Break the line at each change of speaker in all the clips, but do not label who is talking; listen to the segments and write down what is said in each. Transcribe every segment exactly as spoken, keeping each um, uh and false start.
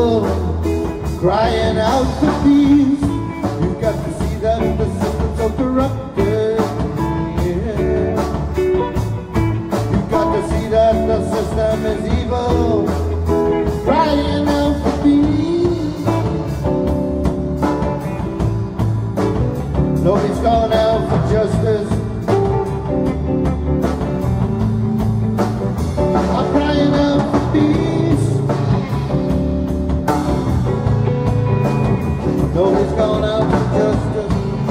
evil, crying out for peace. You've got to see that the system's so corrupted. Yeah. You've got to see that the system is evil, crying out for peace. Nobody's calling out for justice. I'm crying out for peace. Nobody's calling out for justice.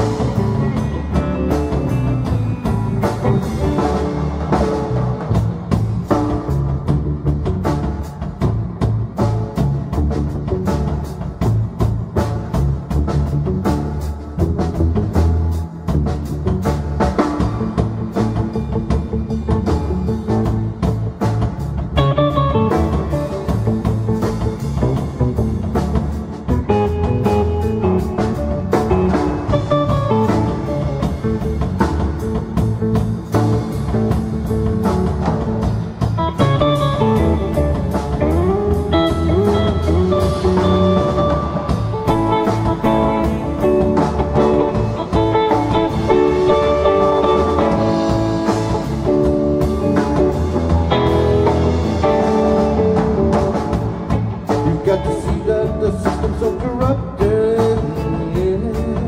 The system's so corrupted, yeah.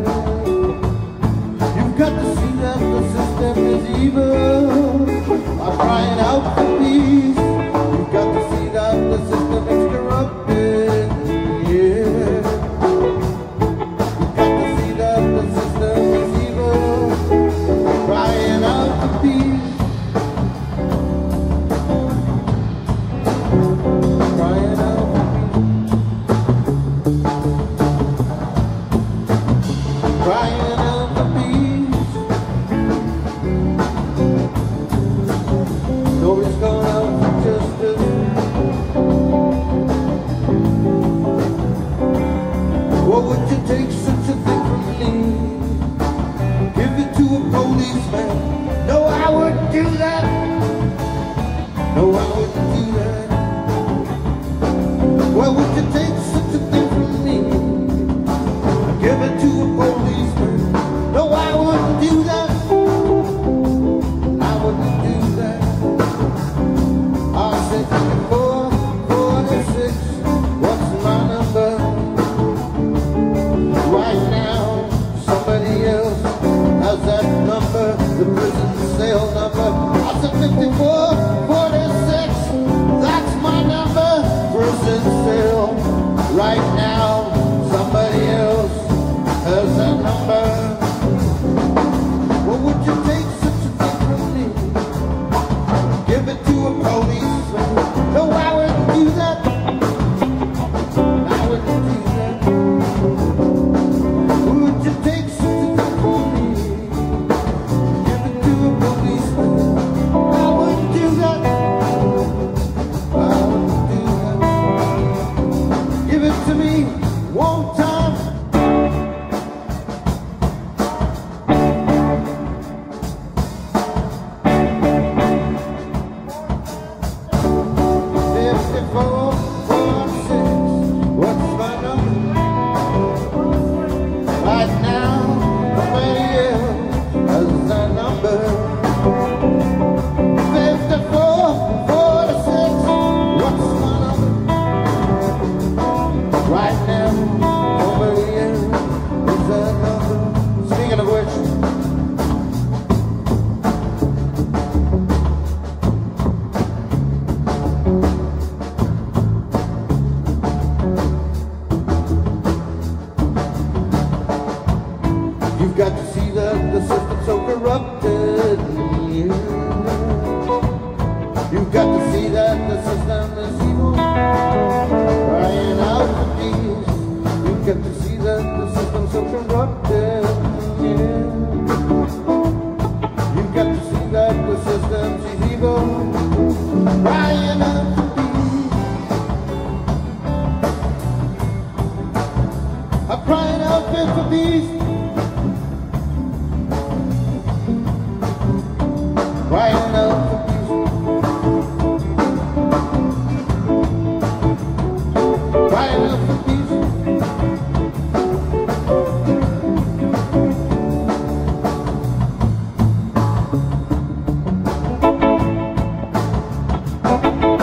You've got to see that the system is evil. I'm crying out for peace. You've got to see that the system is corrupted, yeah. You've got to see that the system is evil. Crying out for peace. Crying out. Crying out for peace. Nobody's going out for justice. What would you take such a thing from me? Give it to a policeman? No, I wouldn't do that. No, I wouldn't do that. What would you take such a thing from me? Give it to a policeman? No, I wouldn't do that. I wouldn't do that. I'll say fifty-four forty-six. What's my number? Right now, somebody else has that number, the prison cell number. I'll say fifty-four forty-six. That's my number, prison cell. Right now, somebody else has that number. What would you take such a thing from me? Give it to a policeman? No, I wouldn't do that. I wouldn't do that. What would you take such a thing from me? Give it to a policeman? I wouldn't do that. I wouldn't do that. Give it to me one time. You've got to see that the system's so corrupted, yeah. You've got to see that the system is evil, crying out for peace. You've got to see that the system's so corrupted, yeah. You've got to see that the system's evil, crying out for peace. I'm crying out for peace. Crying out for peace. Crying out for for peace. Thank